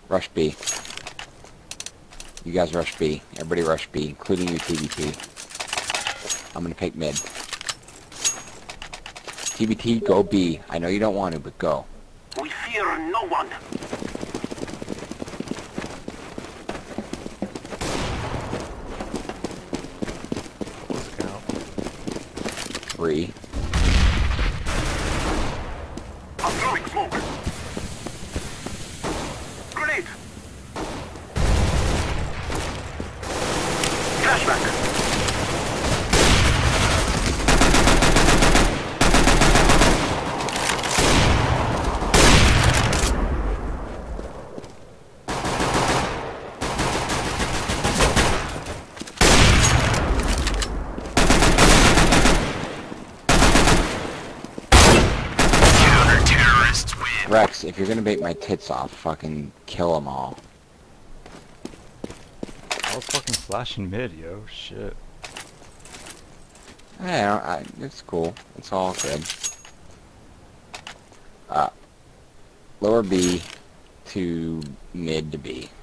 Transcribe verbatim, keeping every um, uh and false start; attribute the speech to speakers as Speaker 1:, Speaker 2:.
Speaker 1: Rush B. You guys rush B. Everybody rush B, including you T B T. I'm gonna pick mid. T B T, go B. I know you don't want to, but go.
Speaker 2: We fear no one.
Speaker 1: Three.
Speaker 2: I'm throwing smoke. Grenade. Flashback.
Speaker 1: Rex, if you're gonna bait my tits off, fucking kill them all.
Speaker 3: I was fucking flashing mid, yo. Shit.
Speaker 1: Hey, I, I, it's cool. It's all good. Uh, lower B to mid to B.